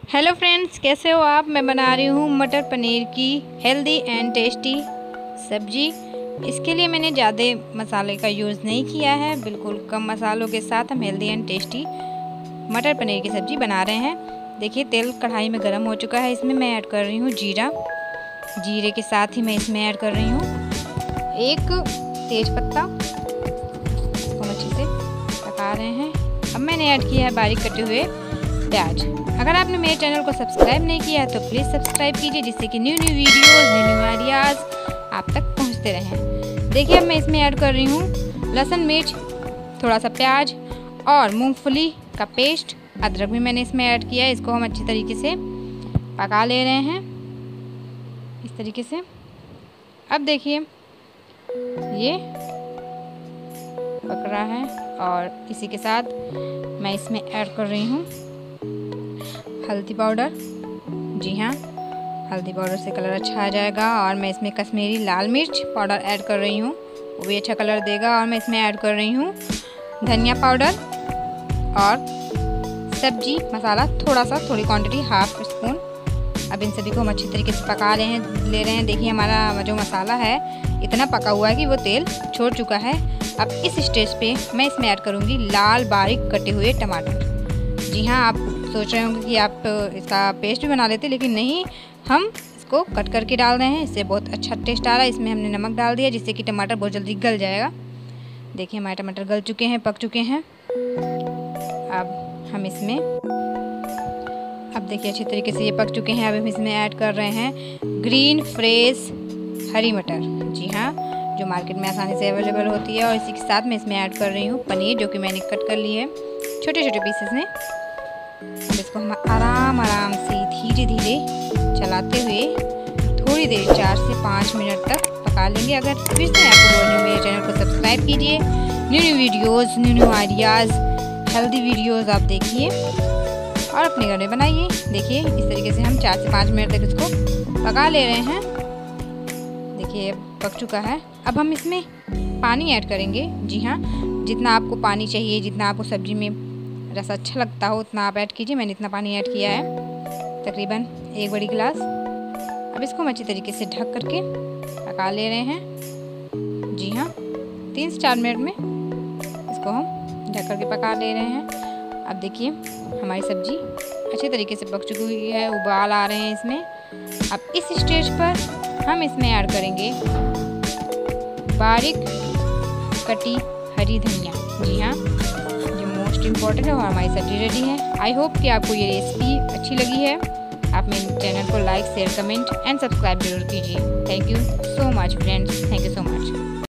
Hello friends, कैसे हो आप। मैं बना रही हूँ मटर पनीर की हेल्दी एंड टेस्टी सब्जी। इसके लिए मैंने ज़्यादा मसाले का यूज़ नहीं किया है, बिल्कुल कम मसालों के साथ हम हेल्दी एंड टेस्टी मटर पनीर की सब्ज़ी बना रहे हैं। देखिए तेल कढ़ाई में गर्म हो चुका है, इसमें मैं ऐड कर रही हूँ जीरा। जीरे के साथ ही मैं इसमें ऐड कर रही हूँ एक तेज पत्ता। इसको अच्छे से पका रहे हैं। अब मैंने ऐड किया है बारीक कटे हुए प्याज। अगर आपने मेरे चैनल को सब्सक्राइब नहीं किया है तो प्लीज़ सब्सक्राइब कीजिए, जिससे कि न्यू वीडियोस, न्यू आइडियाज़ आप तक पहुंचते रहें। देखिए अब मैं इसमें ऐड कर रही हूँ लहसुन मिर्च, थोड़ा सा प्याज और मूंगफली का पेस्ट। अदरक भी मैंने इसमें ऐड किया है। इसको हम अच्छी तरीके से पका ले रहे हैं इस तरीके से। अब देखिए ये पक रहा है और इसी के साथ मैं इसमें ऐड कर रही हूँ हल्दी पाउडर। जी हाँ, हल्दी पाउडर से कलर अच्छा आ जाएगा। और मैं इसमें कश्मीरी लाल मिर्च पाउडर ऐड कर रही हूँ, वो भी अच्छा कलर देगा। और मैं इसमें ऐड कर रही हूँ धनिया पाउडर और सब्जी मसाला थोड़ी क्वांटिटी, हाफ स्पून। अब इन सभी को हम अच्छी तरीके से पका ले रहे हैं। देखिए हमारा जो मसाला है इतना पका हुआ है कि वो तेल छोड़ चुका है। अब इस स्टेज पे मैं इसमें ऐड करूँगी लाल बारीक कटे हुए टमाटर। जी हाँ, आप सोच रहे होंगे कि आप इसका पेस्ट भी बना लेते, लेकिन नहीं, हम इसको कट करके डाल रहे हैं। इससे बहुत अच्छा टेस्ट आ रहा है। इसमें हमने नमक डाल दिया जिससे कि टमाटर बहुत जल्दी गल जाएगा। देखिए हमारे टमाटर गल चुके हैं, पक चुके हैं। अब हम इसमें देखिए अच्छी तरीके से ये पक चुके हैं। अब हम इसमें ऐड कर रहे हैं ग्रीन फ्रेश हरी मटर। जी हाँ, जो मार्केट में आसानी से अवेलेबल होती है। और इसी के साथ मैं इसमें ऐड कर रही हूँ पनीर, जो कि मैंने कट कर ली है छोटे छोटे पीसेस में। अब इसको हम आराम से धीरे चलाते हुए थोड़ी देर 4 से 5 मिनट तक पका लेंगे। अगर फिर से आपको बोल रही हूँ मेरे चैनल को सब्सक्राइब कीजिए, new videos, new ideas, healthy videos आप देखिए और अपने घर में बनाइए। देखिए इस तरीके से हम 4 से 5 मिनट तक इसको पका ले रहे हैं। देखिए पक चुका है। अब हम इसमें पानी ऐड करेंगे। जी हाँ, जितना आपको पानी चाहिए, जितना आपको सब्जी में रस अच्छा लगता हो उतना आप ऐड कीजिए। मैंने इतना पानी ऐड किया है, तकरीबन 1 बड़ी गिलास। अब इसको हम अच्छी तरीके से ढक करके पका ले रहे हैं। जी हाँ, 3 से 4 मिनट में इसको हम ढक करके पका ले रहे हैं। अब देखिए हमारी सब्जी अच्छे तरीके से पक चुकी है, उबाल आ रहे हैं इसमें। अब इस स्टेज पर हम इसमें ऐड करेंगे बारीक कटी हरी धनिया। जी हाँ, जो मोस्ट इम्पॉर्टेंट है, और हमारी सब्जी रेडी है। आई होप कि आपको ये रेसिपी अच्छी लगी है। आप मेरे चैनल को like, share, comment and subscribe जरूर कीजिए। Thank you so much friends, thank you so much.